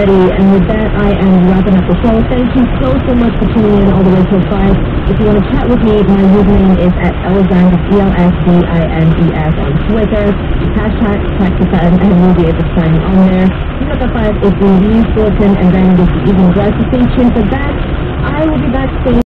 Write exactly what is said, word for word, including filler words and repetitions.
ready. And with that, I am wrapping up the show. Thank you so, so much for tuning in all the way till five. If you want to chat with me, my username is at Elzines, E L S D I N E S on Twitter. Hashtag Taxifan, and we'll be able to find me on there. Number five is the news bulletin, and then with the evening drive. So stay tuned for that. I will be back soon.